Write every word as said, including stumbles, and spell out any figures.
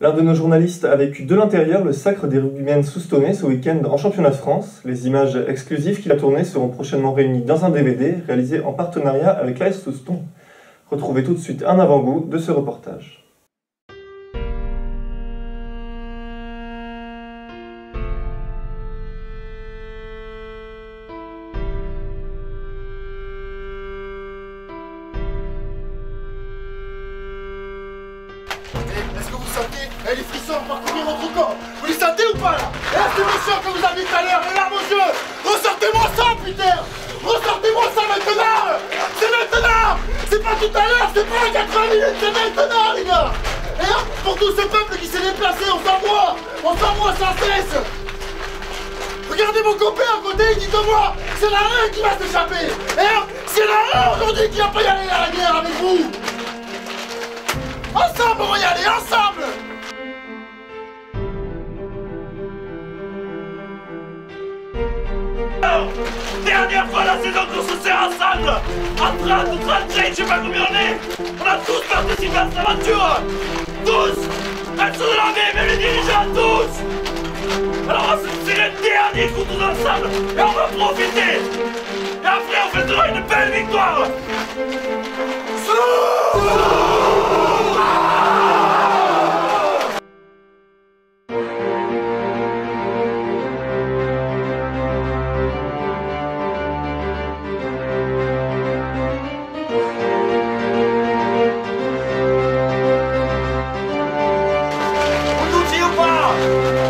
L'un de nos journalistes a vécu de l'intérieur le sacre des rugbymen soustonnais ce week-end en championnat de France. Les images exclusives qu'il a tournées seront prochainement réunies dans un D V D réalisé en partenariat avec l'A S Souston. Retrouvez tout de suite un avant-goût de ce reportage. Est-ce que vous sentez eh, les frissons parcourir votre corps? Vous les sentez ou pas là? Et là, cette émotion que vous avez tout à l'heure, les larmes aux yeux, ressortez-moi ça, putain! Ressortez-moi ça maintenant! C'est maintenant! C'est pas tout à l'heure, c'est pas à quatre-vingts minutes, c'est maintenant, les gars! Et là, pour tout ce peuple qui s'est déplacé, on s'envoie! On s'envoie sans cesse! Regardez mon copain à côté, dites-moi, c'est la reine qui va s'échapper! Et là, c'est la reine aujourd'hui qui va pas y aller à la guerre avec vous! Ensemble, on va y aller, ensemble! Dernière fois la saison qu'on se serre ensemble! En trente ou trente-cinq, je sais pas combien on est! On a tous participé à cette aventure! Tous! Elles sont de la vie, même les dirigeants, tous! Alors on va se tirer le dernier coup tous ensemble et on va profiter! Et après on fêtera une belle victoire! Ou pas?